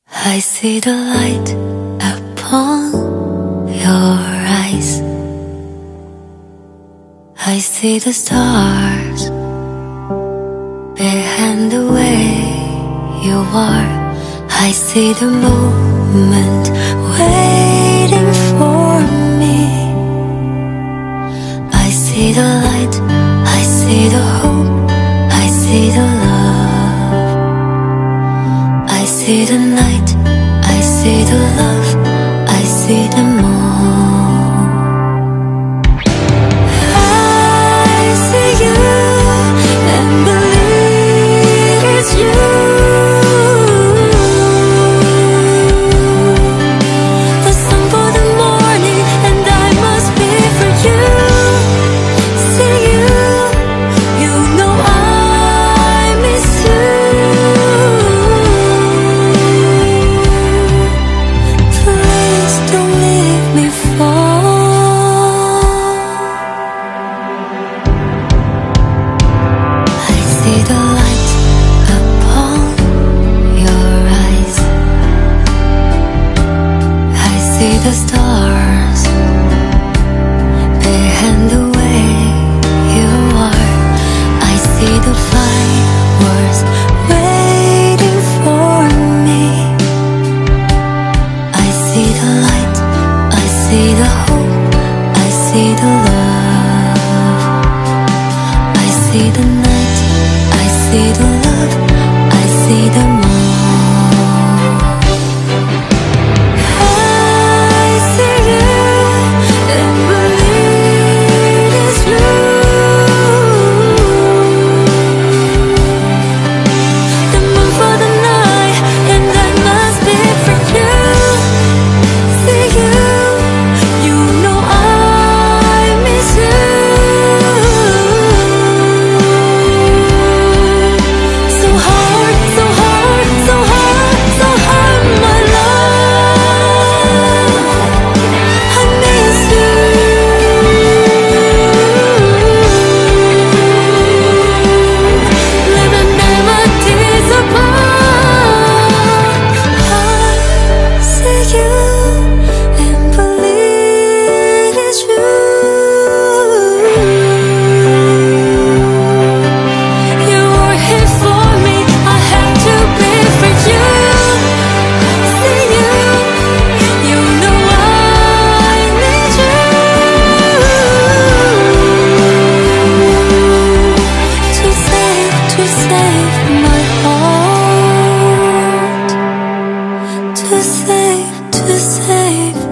I see the light upon your eyes. I see the stars behind the way you are. I see the moment waiting for me. I see the light, I see the hope, I see the love. I see the night, I see the love, I see the moon. I see you and believe it's you. The sun for the morning and I must be for you. See you, you know I miss you. Please don't leave me fall. I see the light upon your eyes. I see the stars behind the way you are. I see the fireworks waiting for me. I see the light, I see the hope, I see the love. I see the night, I see the love, I see the moon. I see you and believe it's you. The moon for the night and I must be for you. See you, you know I miss you. So hard, so hard, so hard, so hard, my love. I miss you. Living melodies apart. I see you and believe it's you. You were here for me, I have to be for you. See you, you know I need you. To save my heart. To save